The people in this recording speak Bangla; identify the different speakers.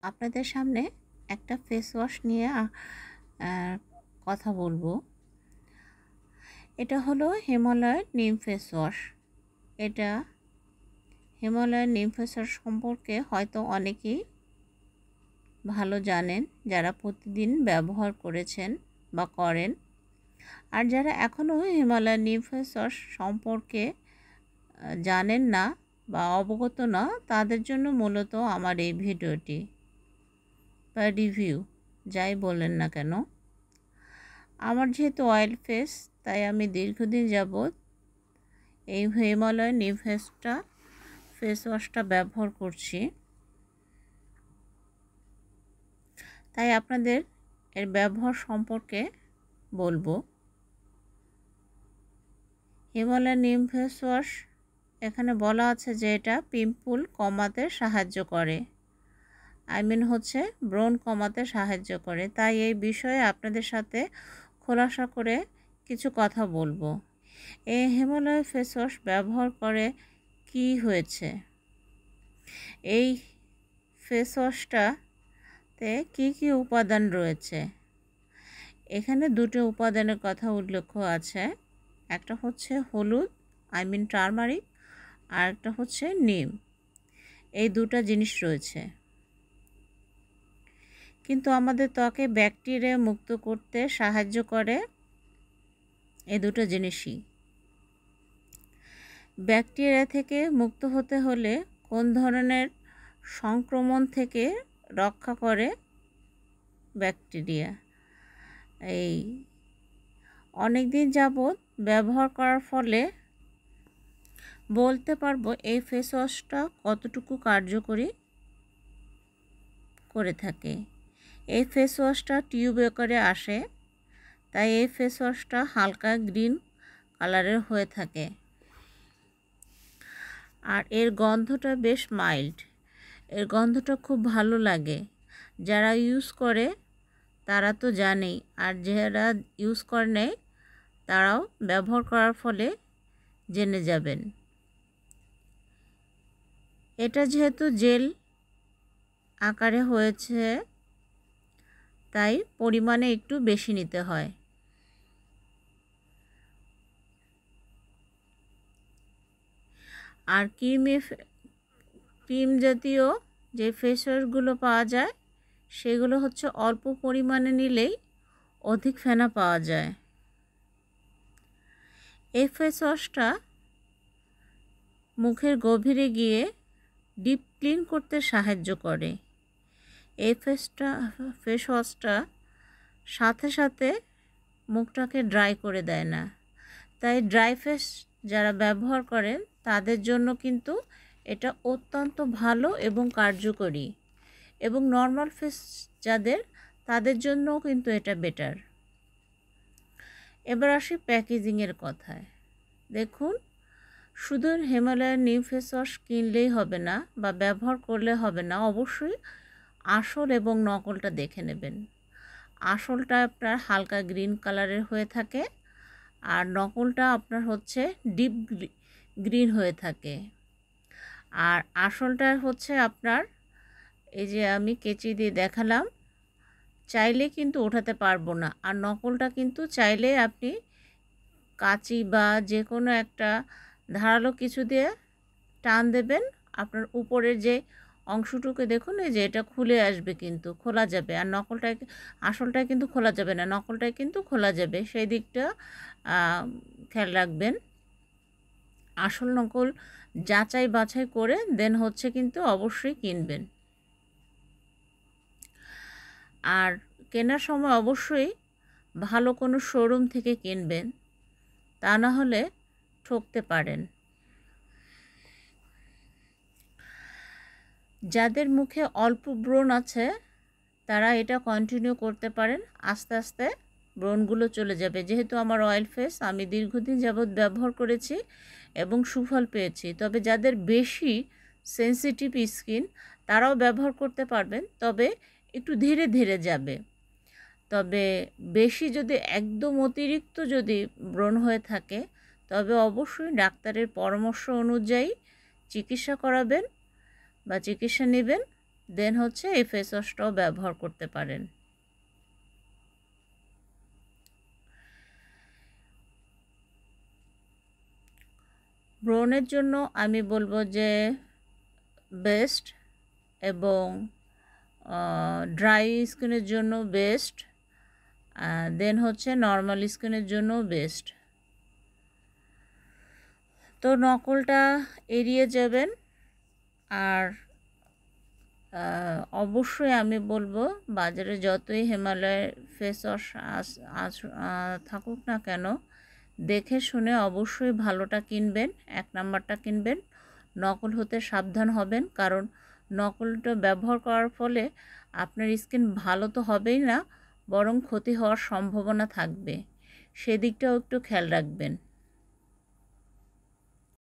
Speaker 1: আপনাদের সামনে একটা ফেস ওয়াশ নিয়ে কথা বলবো। এটা হলো হিমালয়ের নিম ফেস ওয়াশ। এটা হিমালয়ের নিম ফেস ওয়াশ সম্পর্কে হয়তো অনেকেই ভালো জানেন, যারা প্রতিদিন ব্যবহার করেছেন বা করেন। আর যারা এখনও হিমালয়ের নিম ফেস ওয়াশ সম্পর্কে জানেন না বা অবগত না, তাদের জন্য মূলত আমার এই ভিডিওটি বা রিভিউ, যাই বলেন না কেন। আমার যেহেতু অয়েল ফেস, তাই আমি দীর্ঘদিন যাবৎ এই হিমালয় নিম ফেস ওয়াশটা ব্যবহার করছি। তাই আপনাদের এর ব্যবহার সম্পর্কে বলবো। হিমালয় নিম ফেস ওয়াশ এখানে বলা আছে যে এটা পিম্পল কমাতে সাহায্য করে, হচ্ছে ব্রণ কমাতে সাহায্য করে। তাই এই বিষয়ে আপনাদের সাথে খোলাসা করে কিছু কথা বলবো। এই হিমালয় ফেস ওয়াশ ব্যবহার করে কি হয়েছে, এই ফেস ওয়াশটাতে কী কী উপাদান রয়েছে। এখানে দুটো উপাদানের কথা উল্লেখ আছে। একটা হচ্ছে হলুদ, টারমারিক, আর একটা হচ্ছে নিম। এই দুটো জিনিস রয়েছে। কিন্তু আমাদের ত্বকে ব্যাকটেরিয়া মুক্ত করতে সাহায্য করে এই দুটো জিনিসই। ব্যাকটেরিয়া থেকে মুক্ত হতে হলে কোন ধরনের সংক্রমণ থেকে রক্ষা করে ব্যাকটেরিয়া? এই অনেক দিন যাবৎ ব্যবহার করার ফলে বলতে পারবো এই ফেস ওয়াশটা কতটুকু কার্যকরী করে থাকে। এই ফেস ওয়াশটা টিউব আকারে আসে, তাই এই ফেস ওয়াশটা হালকা গ্রিন কালারের হয়ে থাকে। আর এর গন্ধটা বেশ মাইল্ড, এর গন্ধটা খুব ভালো লাগে। যারা ইউজ করে তারা তো জানেই, আর যারা ইউজ করে নেয় তারাও ব্যবহার করার ফলে জেনে যাবেন। এটা যেহেতু জেল আকারে হয়েছে, তাই পরিমাণে একটু বেশি নিতে হয়। আর ক্রিম জাতীয় যে ফেস ওয়াশগুলো পাওয়া যায়, সেগুলো হচ্ছে অল্প পরিমাণে নিলেই অধিক ফেনা পাওয়া যায়। এই ফেস ওয়াশটা মুখের গভীরে গিয়ে ডিপ ক্লিন করতে সাহায্য করে। এই ফেস ওয়াশটা সাথে সাথে মুখটাকে ড্রাই করে দেয় না। তাই ড্রাই ফেস যারা ব্যবহার করেন তাদের জন্য কিন্তু এটা অত্যন্ত ভালো এবং কার্যকরী, এবং নর্মাল ফেস যাদের, তাদের জন্যও কিন্তু এটা বেটার। এবার আসি প্যাকেজিংয়ের কথায়। দেখুন, শুধু হিমালয়ের নিম ফেস ওয়াশ কিনলেই হবে না বা ব্যবহার করলে হবে না, অবশ্যই আসল এবং নকলটা দেখে নেবেন। আসলটা আপনার হালকা গ্রিন কালারের হয়ে থাকে, আর নকলটা আপনার হচ্ছে ডিপ গ্রিন হয়ে থাকে। আর আসলটা হচ্ছে আপনার, এই যে আমি কেচি দিয়ে দেখালাম, চাইলে কিন্তু ওঠাতে পারবো না। আর নকলটা কিন্তু চাইলে আপনি কাঁচি বা যে কোনো একটা ধারালো কিছু দিয়ে টান দেবেন, আপনার উপরের যে অংশটুকু দেখুন, এই যে এটা খুলে আসবে, কিন্তু খোলা যাবে। আর আসলটায় কিন্তু খোলা যাবে না, নকলটায় কিন্তু খোলা যাবে। সেই দিকটা খেয়াল রাখবেন। আসল নকল যাচাই বাছাই করে দেন হচ্ছে কিন্তু অবশ্যই কিনবেন। আর কেনার সময় অবশ্যই ভালো কোনো শোরুম থেকে কিনবেন, তা না হলে ঠকতে পারেন। যাদের মুখে অল্প ব্রণ আছে তারা এটা কন্টিনিউ করতে পারেন, আস্তে আস্তে ব্রণগুলো চলে যাবে। যেহেতু আমার অয়েল ফেস, আমি দীর্ঘদিন যাবৎ ব্যবহার করেছি এবং সুফল পেয়েছি। তবে যাদের বেশি সেনসিটিভ স্কিন তারাও ব্যবহার করতে পারবেন, তবে একটু ধীরে ধীরে যাবে। তবে বেশি যদি একদম অতিরিক্ত যদি ব্রণ হয়ে থাকে, তবে অবশ্যই ডাক্তারের পরামর্শ অনুযায়ী চিকিৎসা করাবেন বা চিকিৎসা নেবেন, দেন হচ্ছে এই ফেস ওয়াশটাও ব্যবহার করতে পারেন। ব্রণের জন্য আমি বলবো যে বেস্ট, এবং ড্রাই স্কিনের জন্য বেস্ট, দেন হচ্ছে নর্মাল স্কিনের জন্য বেস্ট। তো নকলটা এড়িয়ে যাবেন। আর অবশ্যই আমি বলবো বাজারে যতই হিমালয়ের ফেস ওয়াশ থাকুক না কেন, দেখে শুনে অবশ্যই ভালোটা কিনবেন, 1 নাম্বারটা কিনবেন। নকল হতে সাবধান হবেন, কারণ নকলটা ব্যবহার করার ফলে আপনার স্কিন ভালো তো হবেই না, বরং ক্ষতি হওয়ার সম্ভাবনা থাকবে। সেদিকটাও একটু খেয়াল রাখবেন।